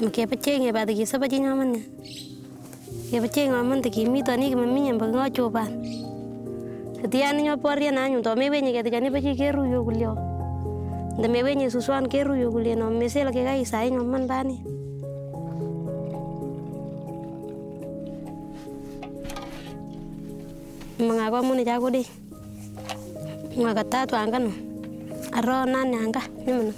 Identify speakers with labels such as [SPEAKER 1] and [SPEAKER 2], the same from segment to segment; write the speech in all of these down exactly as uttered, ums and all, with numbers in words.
[SPEAKER 1] Makepacheng ya bata kisa pachi nyaman ya. Kepacheng nyaman te kimi tani ki mami nyamba ngo choban. Setian nyo poria na nyu to mewenye ke tikani pachi keru yo kulio. Nda mewenye suswan keru yo kulio no mesela ke ga isai nyaman bani. Mga ko muni jago di. Mga tatu angkan. Aro nane angka nimana.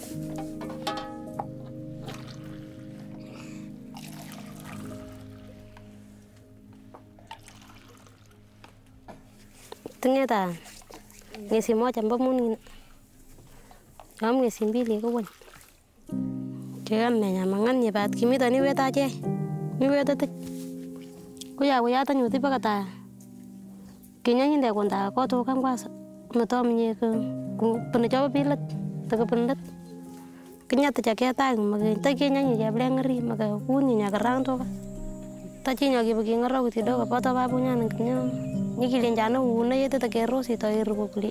[SPEAKER 1] Ternyata ngisi moja mbak muni kamu ngisi mbili ko won jangan nanya mangan ya bat kimi tani weta aja mi weta tek ko ya ko ya tanyu ti pakata kinya nyinde ko nda ko to kan kwasa mato menye ko pene coba pilet tak pendet kinya ta jake ta mag ta kinya nya blengri mag kuni nya karang to ta cinya gi bagi ngaro ti do ko poto ba punya nang kinya ni kilin jano una yete ta kero si to iru kuli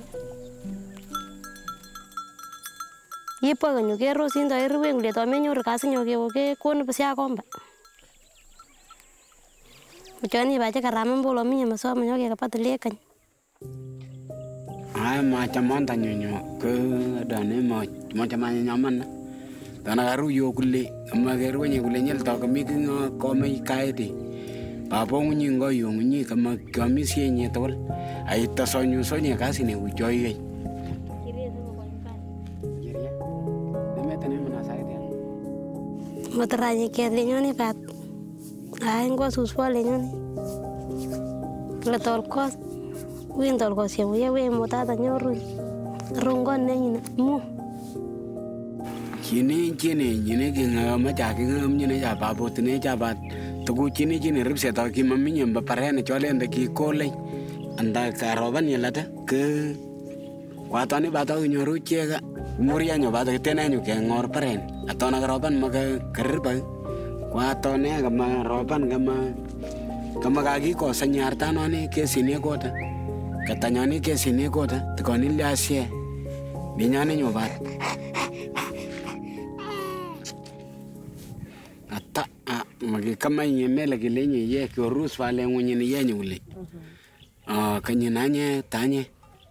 [SPEAKER 1] yipa ganyo kero sin to iru ngule to menyo rekasi nyo ke oke kon psia komba mchani ba ka ramen bolo minya maso menyo ke kapat lekan
[SPEAKER 2] ai ma chamon ta nyonyo ke dane ma ma chamanya nyaman dana garu yo kuli ma geru nye kuli nyel to kami ko mai kaidi Papa ngunyi ngoyo ngunyi kama kami sienye tol ai ta sonyo sonye kasi ne ujoy gai kiria sama konkan kiria deme tane mana sai dia
[SPEAKER 1] motraje ke leñoni pat ai ngo suswa leñoni la tol ko win tol ko sia we we mota ta nyoru rongon ne ni mu
[SPEAKER 2] kini kini ni ge ngama ja ge ngam ni ja babo tne ja bat tugu chini chini rip se ta ki mami nyamba parene chole nda ki kole anda karoban yelata ke kwatani bata nyoru chega muria nyo bata tena nyu ke ngor paren atona karoban maga kerba kwatone gama roban gama gama gagi ko sanyar tanone ke sini kota katanyani ke sini kota tikoni liasie binyane nyo bat ata magi kama nyemela gilenye ye ko rus vale ngunye ni yenye ule ah kanye nanye tanye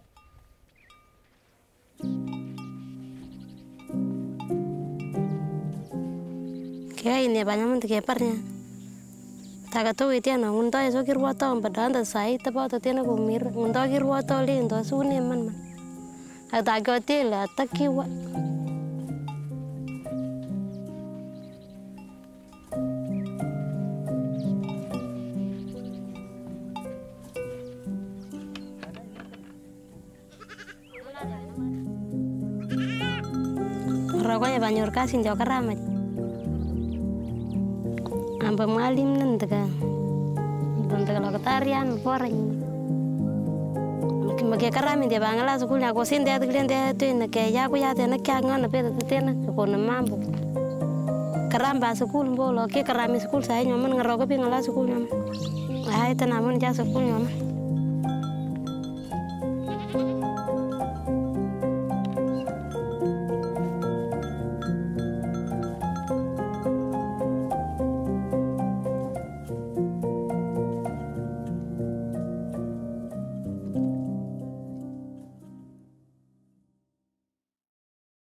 [SPEAKER 1] kaya ini banyak mun ke parnya taga to itian ngundo eso kirwato badanda sai tapa to tiana kumir ngundo kirwato le ndo sune man man ada gotela takiwa Rokonya banyor kasin jauh keramat. Ambil malim nentega, nentega lo ketarian poreng. Mungkin bagi keramat dia bangala sekolahnya aku sin dia tuh dia tuh nak kayak aku ya tuh nak kayak ngan apa tuh tuh nak aku namampu. Keram bahasa sekolah bolo, kayak keram sekolah saya nyaman ngerokok pinggala sekolah nyaman. Ah itu namun jasa sekolah nyaman.